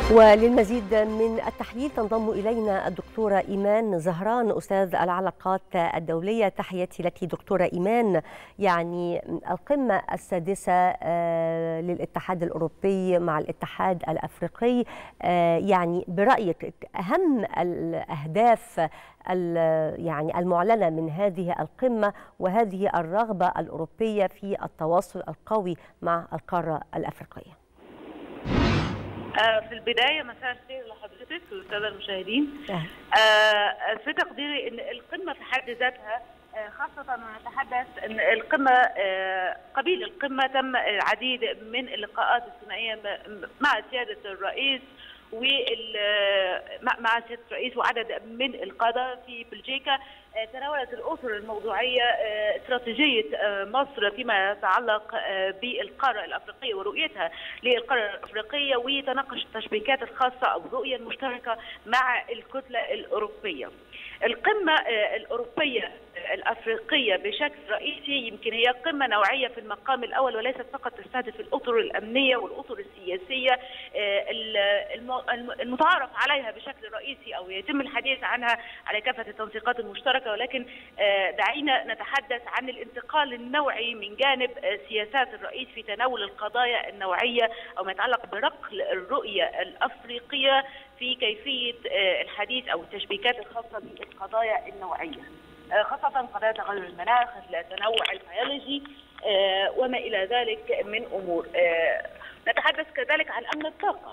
وللمزيد من التحليل تنضم إلينا الدكتورة إيمان زهران أستاذ العلاقات الدولية. تحياتي لك دكتورة إيمان. يعني القمة السادسة للاتحاد الأوروبي مع الاتحاد الأفريقي، يعني برأيك أهم الأهداف يعني المعلنة من هذه القمة وهذه الرغبة الأوروبية في التواصل القوي مع القارة الأفريقية؟ في البداية مساء الخير لحضرتك والسادة المشاهدين. في تقديري أن القمة في حد ذاتها، خاصة نتحدث أن القمة قبيل القمة تم العديد من اللقاءات الثنائية مع سيادة الرئيس مع سيادة الرئيس وعدد من القادة في بلجيكا. تناولت الأطر الموضوعية استراتيجية مصر فيما يتعلق بالقارة الأفريقية ورؤيتها للقارة الأفريقية، وتناقش التشبيكات الخاصة أو الرؤية المشتركة مع الكتلة الأوروبية. القمة الأوروبية الأفريقية بشكل رئيسي يمكن هي قمة نوعية في المقام الأول، وليست فقط تستهدف الأطر الأمنية والأطر السياسية المتعارف عليها بشكل رئيسي أو يتم الحديث عنها على كافة التنسيقات المشتركة، ولكن دعينا نتحدث عن الانتقال النوعي من جانب سياسات الرئيس في تناول القضايا النوعية أو ما يتعلق برقل الرؤية الأفريقية في كيفية الحديث أو التشبيكات الخاصة بالقضايا النوعية، خاصة قضايا تغير المناخ، التنوع البيولوجي وما إلى ذلك من أمور. نتحدث كذلك عن أمن الطاقة.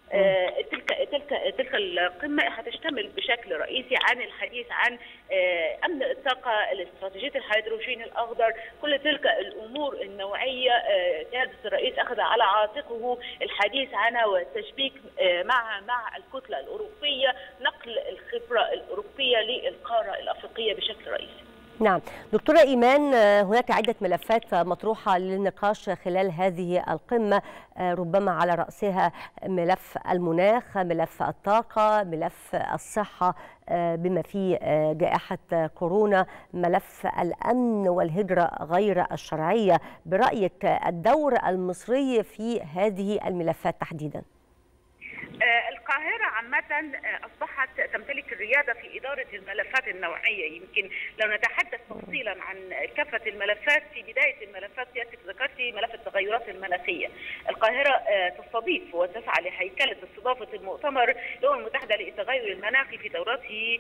تلك القمة هتشتمل بشكل رئيسي عن الحديث عن أمن الطاقة، الاستراتيجية الهيدروجين الأخضر، كل تلك الأمور النوعية سيادة الرئيس أخذ على عاتقه الحديث عنها والتشبيك مع الكتلة الأوروبية، نقل الخبرة الأوروبية للقارة الأفريقية بشكل رئيسي. نعم دكتورة إيمان، هناك عدة ملفات مطروحة للنقاش خلال هذه القمة، ربما على رأسها ملف المناخ، ملف الطاقة، ملف الصحة بما فيه جائحة كورونا، ملف الأمن والهجرة غير الشرعية. برأيك الدور المصري في هذه الملفات تحديداً؟ القاهرة عامة أصبحت تمتلك الريادة في إدارة الملفات النوعية. يمكن لو نتحدث تفصيلا عن كافة الملفات، في بداية الملفات سيادتك ذكرتي ملف التغيرات المناخية. القاهرة تستضيف وتسعى لهيكلة استضافة المؤتمر الأمم المتحدة للتغير المناخي في دورته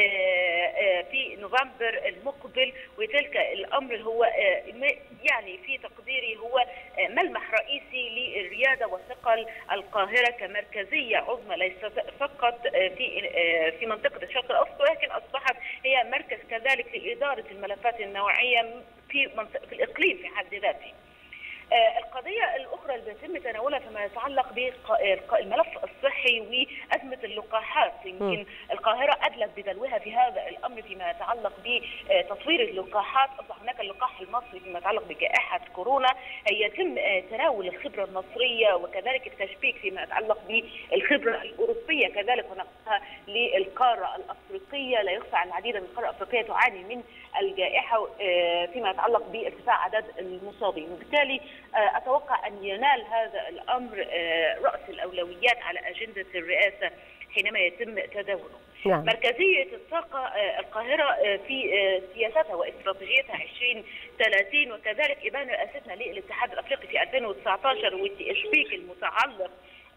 في نوفمبر المقبل، وتلك الأمر هو يعني في تقديري هو ملمح رئيسي للريادة وثقل القاهرة كمركزية عظمى، ليست فقط في منطقة الشرق الأوسط، ولكن أصبحت هي مركز كذلك لإدارة الملفات النوعية في الإقليم في حد ذاته. القضية الأخرى اللي بيتم تناولها فيما يتعلق بالملف الصحي وأزمة اللقاحات. يمكن القاهرة أدلت بدلوها في هذا الأمر فيما يتعلق بتطوير اللقاحات. أصبح هناك اللقاح المصري فيما يتعلق بجائحة كورونا، يتم تناول الخبرة المصرية وكذلك التشبيك فيما يتعلق بالخبرة الأوروبية كذلك ونقلها للقارة الأفريقية. لا يخفى أن العديد من القارة الأفريقية تعاني من الجائحة فيما يتعلق بارتفاع عدد المصابين، وبالتالي أتوقع أن ينال هذا الأمر رأس الأولويات على أجندة الرئاسة حينما يتم تداوله. نعم. مركزية الطاقة، القاهرة في سياستها واستراتيجيتها 2030 وكذلك إبان رئاستنا للاتحاد الأفريقي في 2019 والتشبيك المتعلق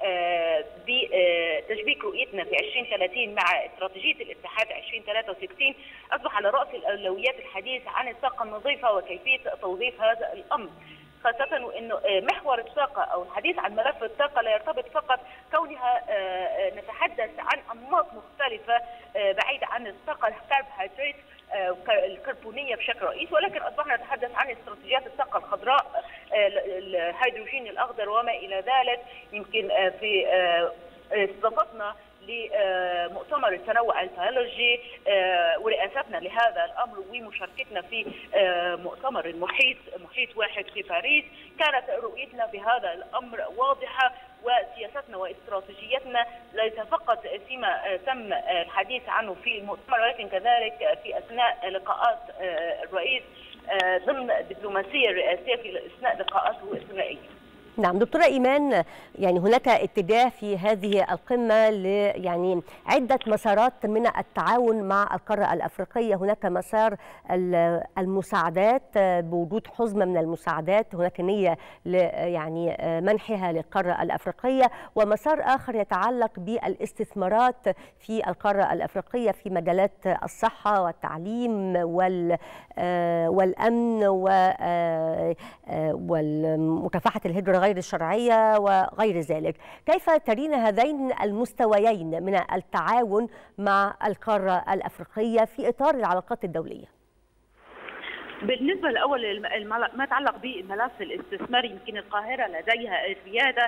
بتشبيك رؤيتنا في 2030 مع استراتيجية الاتحاد 2063 أصبح على رأس الأولويات الحديث عن الطاقة النظيفة وكيفية توظيف هذا الأمر، خاصة وأنه محور الطاقة أو الحديث عن ملف الطاقة لا يرتبط فقط كونها نتحدث عن أنماط مختلفة بعيدة عن الطاقة الكربوهيدرات الكربونية بشكل رئيسي، ولكن أصبحنا نتحدث عن استراتيجيات الطاقة الخضراء، الهيدروجين الأخضر وما إلى ذلك. يمكن في استضافتنا لمؤتمر التنوع البيولوجي ورئاستنا لهذا الامر ومشاركتنا في مؤتمر محيط واحد في باريس، كانت رؤيتنا في هذا الامر واضحه، وسياستنا واستراتيجيتنا ليس فقط فيما تم الحديث عنه في المؤتمر، ولكن كذلك في اثناء لقاءات الرئيس ضمن الدبلوماسيه الرئاسيه في اثناء لقاءاته الثنائيه. نعم دكتورة إيمان، يعني هناك اتجاه في هذه القمة يعني عدة مسارات من التعاون مع القارة الأفريقية. هناك مسار المساعدات بوجود حزمة من المساعدات، هناك نية يعني منحها للقارة الأفريقية، ومسار آخر يتعلق بالاستثمارات في القارة الأفريقية في مجالات الصحة والتعليم والأمن ومكافحة الهجرة غير الشرعية وغير ذلك. كيف ترين هذين المستويين من التعاون مع القارة الأفريقية في إطار العلاقات الدولية؟ بالنسبه الاول ما يتعلق بالملف الاستثماري، يمكن القاهره لديها الرياده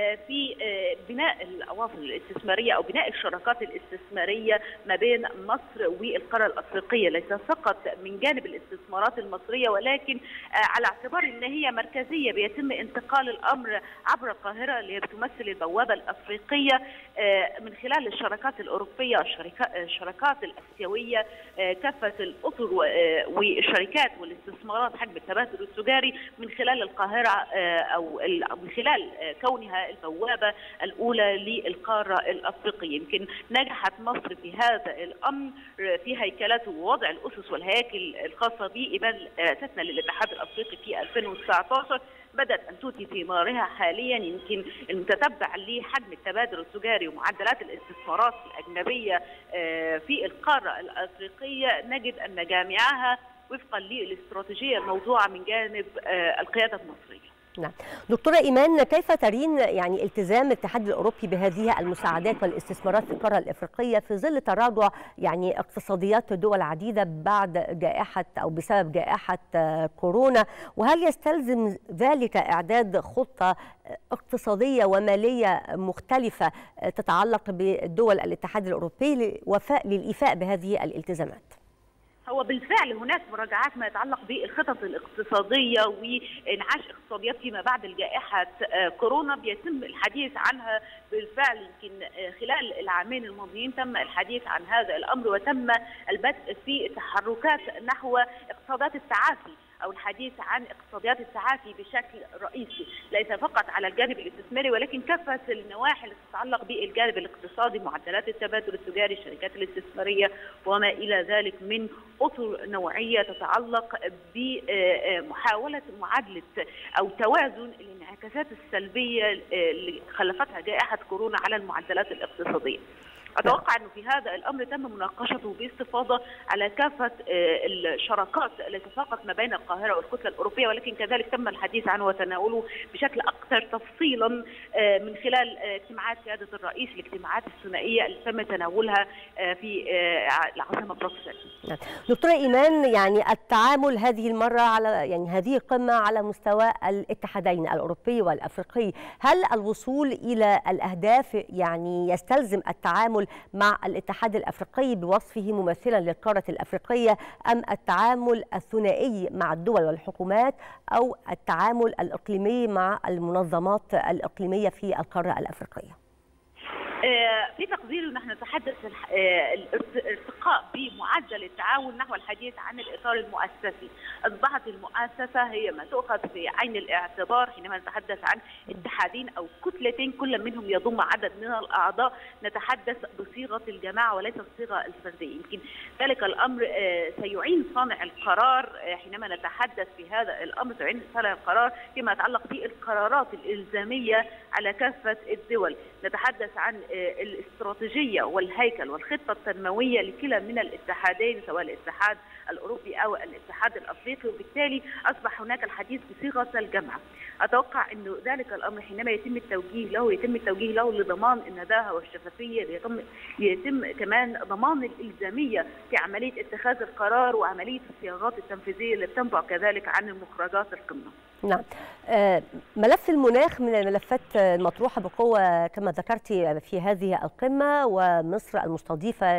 في بناء الاواصر الاستثماريه او بناء الشراكات الاستثماريه ما بين مصر والقاره الافريقيه، ليس فقط من جانب الاستثمارات المصريه ولكن على اعتبار ان هي مركزيه بيتم انتقال الامر عبر القاهره اللي بتمثل البوابه الافريقيه من خلال الشراكات الاوروبيه الشراكات الاسيويه، كافه الاطر والشركات والاستثمارات حجم التبادل التجاري من خلال القاهره او من خلال كونها البوابه الاولى للقاره الافريقيه. يمكن نجحت مصر في هذا الامر في هيكلته ووضع الاسس والهياكل الخاصه بإبان رئاستنا للاتحاد الافريقي في 2019 بدأت أن تؤتي ثمارها حاليا. يمكن المتتبع لحجم التبادل التجاري ومعدلات الاستثمارات الأجنبية في القارة الأفريقية نجد أن جامعها وفقا للاستراتيجية الموضوعة من جانب القيادة المصرية. نعم دكتورة إيمان، كيف ترين يعني التزام الاتحاد الأوروبي بهذه المساعدات والاستثمارات في القارة الأفريقية في ظل تراجع يعني اقتصاديات دول عديدة بعد جائحة أو بسبب جائحة كورونا؟ وهل يستلزم ذلك إعداد خطة اقتصادية ومالية مختلفة تتعلق بدول الاتحاد الأوروبي للإيفاء بهذه الالتزامات؟ هو بالفعل هناك مراجعات ما يتعلق بالخطط الاقتصاديه وانعاش اقتصاديات فيما بعد الجائحه كورونا بيتم الحديث عنها بالفعل. يمكن خلال العامين الماضيين تم الحديث عن هذا الامر وتم البدء في تحركات نحو اقتصادات التعافي أو الحديث عن اقتصاديات التعافي بشكل رئيسي، ليس فقط على الجانب الاستثماري ولكن كافة النواحي اللي تتعلق بالجانب الاقتصادي، معدلات التبادل التجاري، الشركات الاستثمارية وما إلى ذلك من أطر نوعية تتعلق بمحاولة معادلة أو توازن الانعكاسات السلبية اللي خلفتها جائحة كورونا على المعدلات الاقتصادية. أتوقع أنه في هذا الأمر تم مناقشته باستفاضة على كافة الشراكات ليس فقط ما بين القاهرة والكتلة الأوروبية ولكن كذلك تم الحديث عنه وتناوله بشكل أكثر تفصيلا من خلال اجتماعات سيادة الرئيس، الاجتماعات الثنائية اللي تم تناولها في العاصمة بروكسل. دكتورة إيمان، يعني التعامل هذه المرة على يعني هذه القمة على مستوى الاتحادين الأوروبي والأفريقي، هل الوصول إلى الأهداف يعني يستلزم التعامل مع الاتحاد الأفريقي بوصفه ممثلا للقارة الأفريقية، أم التعامل الثنائي مع الدول والحكومات أو التعامل الإقليمي مع المنظمات الإقليمية في القارة الأفريقية؟ في تقديري نحن نتحدث الارتقاء بمعدل التعاون نحو الحديث عن الإطار المؤسسي. أصبحت المؤسسة هي ما تؤخذ في عين الاعتبار حينما نتحدث عن اتحادين أو كتلتين كل منهم يضم عدد من الأعضاء، نتحدث بصيغة الجماعة وليس الصيغة الفردية. يمكن ذلك الأمر سيعين صانع القرار حينما نتحدث في هذا الأمر، سيعين صانع القرار فيما يتعلق بالقرارات الإلزامية على كافة الدول. نتحدث عن الاستراتيجية والهيكل والخطة التنموية لكلا من الاتحادين سواء الاتحاد الأوروبي أو الاتحاد الأفريقي، وبالتالي أصبح هناك الحديث بصيغة الجمع. أتوقع أنه ذلك الأمر حينما يتم التوجيه له لضمان النداهة والشفافية، يتم كمان ضمان الإلزامية في عملية اتخاذ القرار وعملية الصياغات التنفيذية اللي بتنبع كذلك عن المخرجات القمة. نعم. ملف المناخ من الملفات المطروحة بقوة كما ذكرتي في هذه القمة، ومصر المستضيفة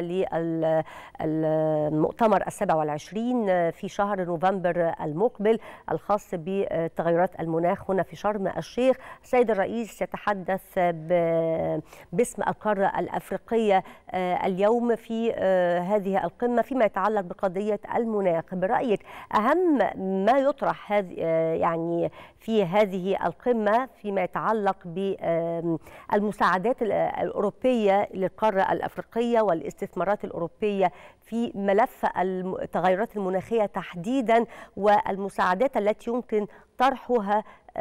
للمؤتمر 27 في شهر نوفمبر المقبل الخاص بتغيرات المناخ هنا في شرم الشيخ. السيد الرئيس يتحدث باسم القارة الأفريقية اليوم في هذه القمة فيما يتعلق بقضية المناخ. برأيك أهم ما يطرح يعني يعني في هذه القمة فيما يتعلق بالمساعدات الأوروبية للقارة الأفريقية والاستثمارات الأوروبية في ملف التغيرات المناخية تحديدا، والمساعدات التي يمكن طرحها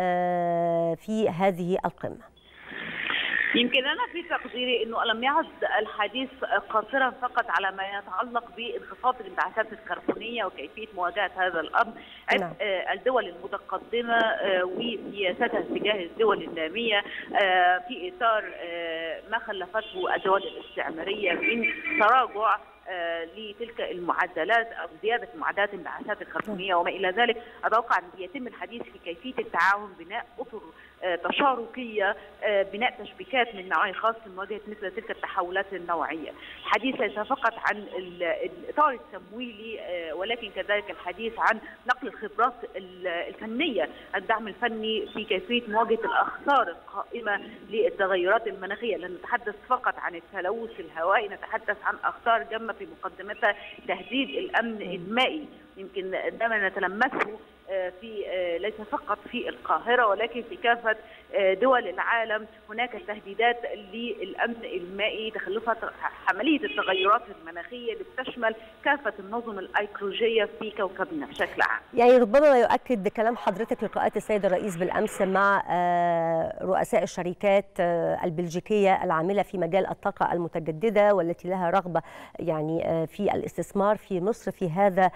في هذه القمة؟ يمكن أنا في تقديري أنه لم يعد الحديث قاصرا فقط على ما يتعلق بانخفاض الانبعاثات الكربونية وكيفية مواجهة هذا الأمر. الدول المتقدمة وسياستها تجاه الدول النامية في إطار ما خلفته الدول الاستعمارية من تراجع لتلك المعدلات أو زيادة معدلات الانبعاثات الكربونية وما إلى ذلك. أتوقع أن يتم الحديث في كيفية التعاون، بناء أطر تشاركية، بناء تشبيكات من نوع خاص لمواجهة مثل تلك التحولات النوعية. الحديث ليس فقط عن الإطار التمويلي ولكن كذلك الحديث عن نقل الخبرات الفنية، الدعم الفني في كيفية مواجهة الأخطار القائمة للتغيرات المناخية. لا نتحدث فقط عن التلوث الهوائي، نتحدث عن أخطار جمة في مقدمتها تهديد الأمن المائي. يمكن ده ما نتلمسه في ليس فقط في القاهرة ولكن في كافة دول العالم. هناك تهديدات للأمن المائي تخلفها عملية التغيرات المناخية اللي بتشمل كافة النظم الأيكولوجية في كوكبنا بشكل عام. يعني ربما ما يؤكد كلام حضرتك لقاءات السيد الرئيس بالأمس مع رؤساء الشركات البلجيكية العاملة في مجال الطاقة المتجددة والتي لها رغبة يعني في الاستثمار في مصر في هذا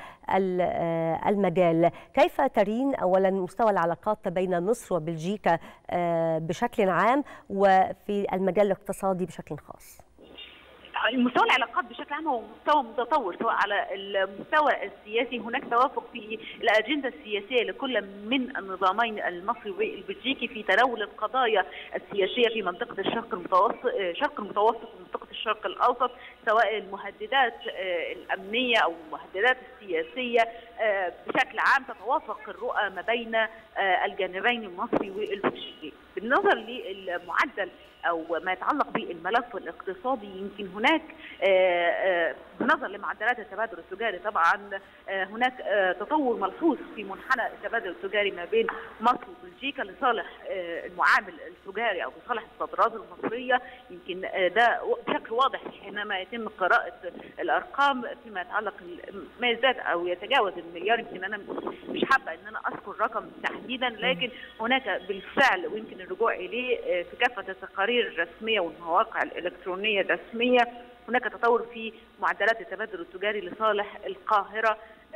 المجال. كيف ترين أولا مستوى العلاقات بين مصر وبلجيكا بشكل عام وفي المجال الاقتصادي بشكل خاص؟ مستوى العلاقات بشكل عام هو مستوى متطور، سواء على المستوى السياسي هناك توافق في الأجندة السياسية لكل من النظامين المصري والبلجيكي في تناول القضايا السياسية في منطقة الشرق المتوسط ومنطقة الشرق الأوسط، سواء المهددات الأمنية أو المهددات السياسية. بشكل عام تتوافق الرؤى ما بين الجانبين المصري والبلجيكي. بالنظر للمعدل أو ما يتعلق بالملف الاقتصادي، يمكن هناك بالنظر لمعدلات التبادل التجاري طبعا هناك تطور ملحوظ في منحنى التبادل التجاري ما بين مصر وبلجيكا لصالح المعامل التجاري أو لصالح الصادرات المصرية. يمكن ده بشكل واضح حينما يتم قراءة الأرقام فيما يتعلق ما يزداد أو يتجاوز المليار. يمكن أنا مش حابة أن أنا أذكر رقم تحديدا، لكن هناك بالفعل ويمكن الرجوع إليه في كافة التقارير الرسمية والمواقع الإلكترونية الرسمية هناك تطور في معدلات التبادل التجاري لصالح القاهرة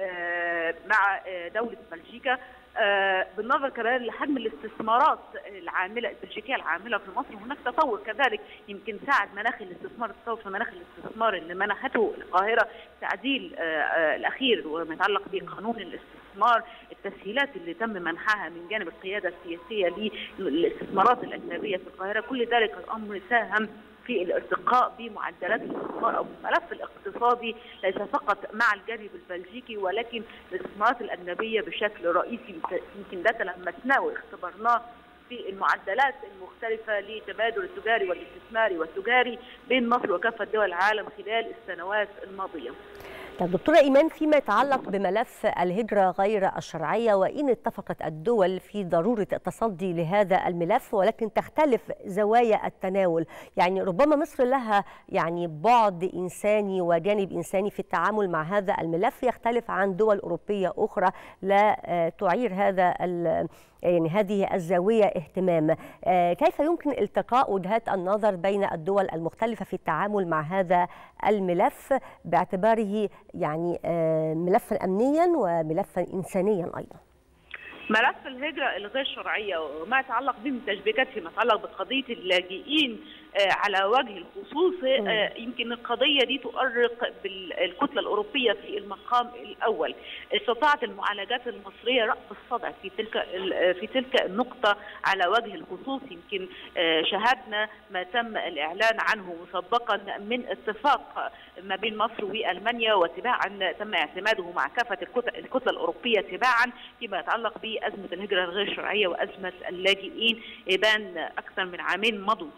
مع دولة بلجيكا. بالنظر كمان لحجم الاستثمارات البلجيكية العاملة في مصر هناك تطور كذلك. يمكن ساعد مناخ الاستثمار، التطور في مناخ الاستثمار اللي منحته القاهرة تعديل الأخير وما يتعلق بقانون الاستثمار، التسهيلات اللي تم منحها من جانب القيادة السياسية للاستثمارات الأجنبية في القاهرة. كل ذلك الأمر ساهم في الارتقاء بمعدلات الاستثمار او الملف الاقتصادي ليس فقط مع الجانب البلجيكي ولكن الاستثمارات الاجنبيه بشكل رئيسي. يمكن ده تلمسناه واختبرناه في المعدلات المختلفه للتبادل التجاري والاستثماري والتجاري بين مصر وكافه دول العالم خلال السنوات الماضيه. طب دكتورة إيمان، فيما يتعلق بملف الهجرة غير الشرعية، وإن اتفقت الدول في ضرورة التصدي لهذا الملف ولكن تختلف زوايا التناول، يعني ربما مصر لها يعني بعد إنساني وجانب إنساني في التعامل مع هذا الملف يختلف عن دول أوروبية أخرى لا تعير يعني هذه الزاوية اهتمام. كيف يمكن التقاء وجهات النظر بين الدول المختلفة في التعامل مع هذا الملف باعتباره يعني ملفا أمنيا وملفا إنسانيا أيضا؟ ملف الهجرة الغير شرعية وما يتعلق به من تشبيكات فيما يتعلق بقضية اللاجئين على وجه الخصوص، يمكن القضية دي تؤرق بالكتلة الأوروبية في المقام الأول. استطاعت المعالجات المصرية رأس الصدع في تلك النقطة على وجه الخصوص. يمكن شاهدنا ما تم الإعلان عنه مسبقا من اتفاق ما بين مصر وألمانيا، وتباعا تم اعتماده مع كافة الكتلة الأوروبية تباعا فيما يتعلق بأزمة الهجرة الغير شرعية وأزمة اللاجئين بان أكثر من عامين مضوا.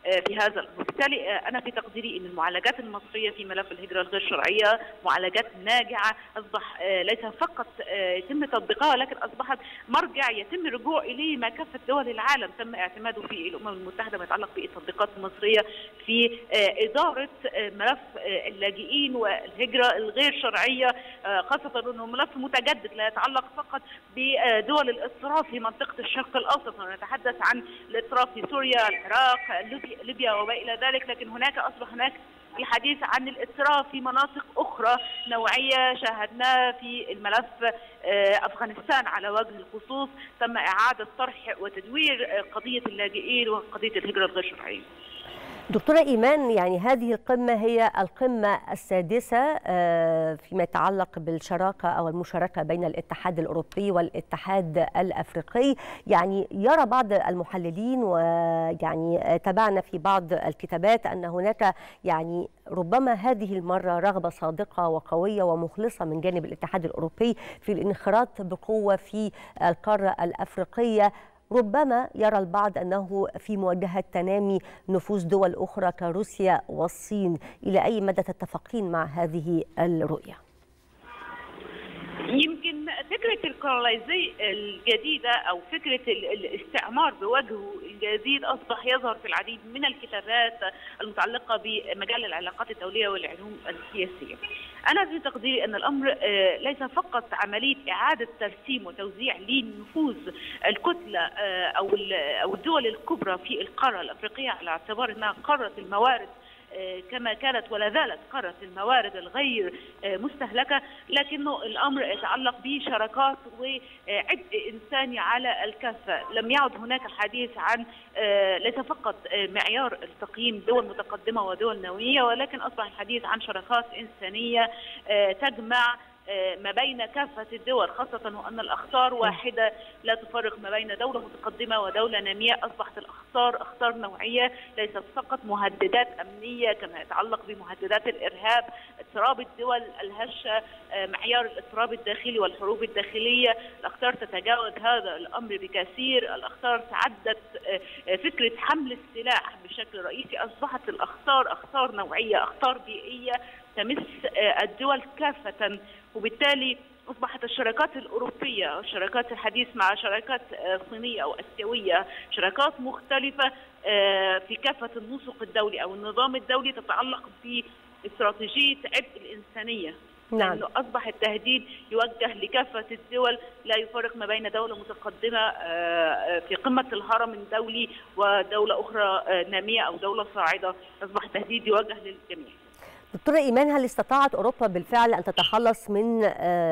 في هذا. وبالتالي انا في تقديري ان المعالجات المصريه في ملف الهجره الغير شرعيه معالجات ناجعه، اصبح ليس فقط يتم تطبيقها ولكن اصبحت مرجع يتم الرجوع اليه مع كافه دول العالم، تم اعتماده في الامم المتحده ما يتعلق بالتطبيقات المصريه في اداره ملف اللاجئين والهجره الغير شرعيه، خاصه انه ملف متجدد لا يتعلق فقط بدول الاضطراب في منطقه الشرق الاوسط، ونتحدث عن الاضطراب في سوريا، العراق، ليبيا وما الى ذلك، لكن اصبح هناك الحديث عن الاضطراب في مناطق اخرى نوعيه شاهدناه في الملف افغانستان على وجه الخصوص، تم اعاده طرح وتدوير قضيه اللاجئين وقضيه الهجره الغير شرعيه. دكتورة إيمان، يعني هذه القمة هي القمة السادسة فيما يتعلق بالشراكة أو المشاركة بين الاتحاد الأوروبي والاتحاد الأفريقي. يعني يرى بعض المحللين ويعني تابعنا في بعض الكتابات أن هناك يعني ربما هذه المرة رغبة صادقة وقوية ومخلصة من جانب الاتحاد الأوروبي في الانخراط بقوة في القارة الأفريقية. ربما يرى البعض أنه في مواجهة تنامي نفوذ دول أخرى كروسيا والصين. إلى أي مدى تتفقين مع هذه الرؤية؟ يمكن فكرة الكولونيزيشن الجديدة أو فكرة الاستعمار بوجهه الجديد أصبح يظهر في العديد من الكتابات المتعلقة بمجال العلاقات الدولية والعلوم السياسية. أنا في تقديري أن الأمر ليس فقط عملية إعادة ترسيم وتوزيع لنفوذ الكتلة أو الدول الكبرى في القارة الأفريقية على اعتبار أنها قارة الموارد كما كانت ولا زالت قارة الموارد الغير مستهلكة، لكنه الأمر يتعلق بشراكات وعبء إنساني على الكافة. لم يعد هناك الحديث عن ليس فقط معيار التقييم دول متقدمة ودول نووية، ولكن أصبح الحديث عن شراكات إنسانية تجمع ما بين كافة الدول، خاصة وأن الأخطار واحدة لا تفرق ما بين دولة متقدمة ودولة نامية. أصبحت الأخطار أخطار نوعية، ليست فقط مهددات أمنية كما يتعلق بمهددات الإرهاب، اضطراب الدول الهشة، معيار الاضطراب الداخلي والحروب الداخلية. الأخطار تتجاوز هذا الأمر بكثير. الأخطار تعدت فكرة حمل السلاح بشكل رئيسي، أصبحت الأخطار أخطار نوعية، أخطار بيئية تمس الدول كافة. وبالتالي أصبحت الشراكات الأوروبية والشراكات الحديث مع شراكات صينية أو آسيوية شراكات مختلفة في كافة النسق الدولي أو النظام الدولي تتعلق باستراتيجية عبء الإنسانية. نعم. لأنه أصبح التهديد يوجه لكافة الدول، لا يفرق ما بين دولة متقدمة في قمة الهرم الدولي ودولة أخرى نامية أو دولة صاعدة. أصبح التهديد يوجه للجميع. دكتورة إيمان، هل استطاعت أوروبا بالفعل أن تتخلص من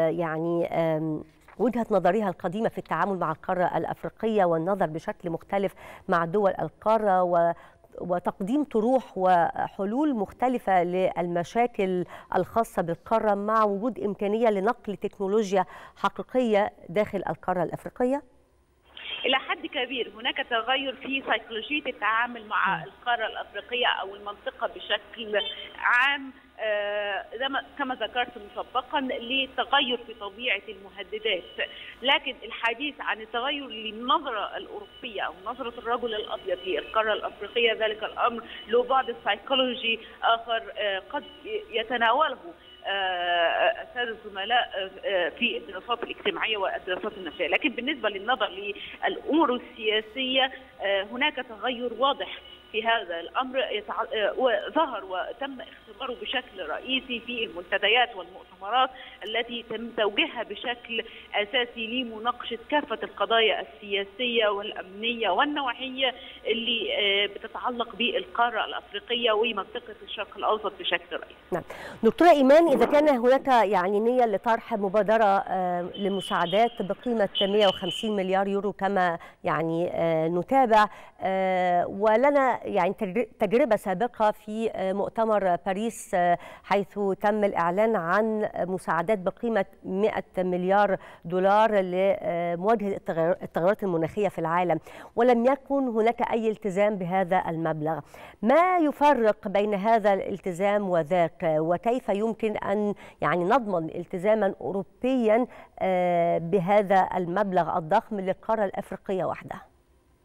وجهة نظرها القديمة في التعامل مع القارة الأفريقية والنظر بشكل مختلف مع دول القارة وتقديم طروح وحلول مختلفة للمشاكل الخاصة بالقارة مع وجود إمكانية لنقل تكنولوجيا حقيقية داخل القارة الأفريقية؟ إلى حد كبير هناك تغير في سيكولوجية التعامل مع القارة الأفريقية أو المنطقة بشكل عام، كما ذكرت مسبقا لتغير في طبيعة المهددات. لكن الحديث عن التغير للنظرة الأوروبية أو نظرة الرجل الأبيض في القارة الأفريقية، ذلك الأمر له بعد السيكولوجي آخر قد يتناوله السادة الزملاء في الدراسات الاجتماعية والدراسات النفسية. لكن بالنسبة للنظر للأمور السياسية هناك تغير واضح في هذا الأمر ظهر وتم اختباره بشكل رئيسي في المنتديات والمؤتمرات التي تم توجيهها بشكل أساسي لمناقشة كافة القضايا السياسية والأمنية والنوعية اللي بتتعلق بالقارة الأفريقية ومنطقة الشرق الأوسط بشكل رئيسي. نعم. دكتورة إيمان، إذا كان هناك يعني نية لطرح مبادرة لمساعدات بقيمة 150 مليار يورو كما يعني نتابع، ولنا يعني تجربة سابقة في مؤتمر باريس حيث تم الإعلان عن مساعدات بقيمة 100 مليار دولار لمواجهة التغيرات المناخية في العالم، ولم يكن هناك أي التزام بهذا المبلغ. ما يفرق بين هذا الالتزام وذاك، وكيف يمكن أن يعني نضمن التزاما أوروبيا بهذا المبلغ الضخم للقارة الأفريقية وحدها؟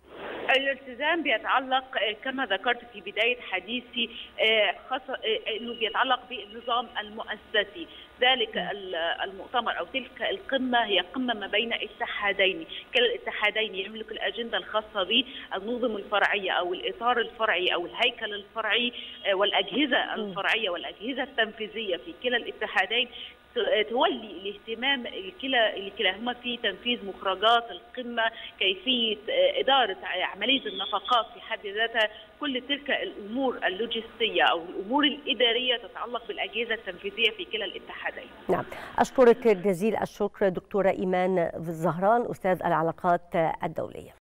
الالتزام بيتعلق كما ذكرت في بداية حديثي انه بيتعلق بالنظام المؤسسي. ذلك المؤتمر او تلك القمه هي قمه ما بين اتحادين، كلا الاتحادين يملك الاجنده الخاصه بالنظم الفرعيه او الاطار الفرعي او الهيكل الفرعي والاجهزه الفرعيه والاجهزه التنفيذيه في كلا الاتحادين تولي الاهتمام لكلاهما في تنفيذ مخرجات القمه، كيفيه اداره عمليه النفقات في حد ذاتها، كل تلك الامور اللوجستيه او الامور الاداريه تتعلق بالاجهزه التنفيذيه في كلا الاتحادين. نعم، اشكرك جزيل الشكر دكتوره ايمان زهران استاذ العلاقات الدوليه.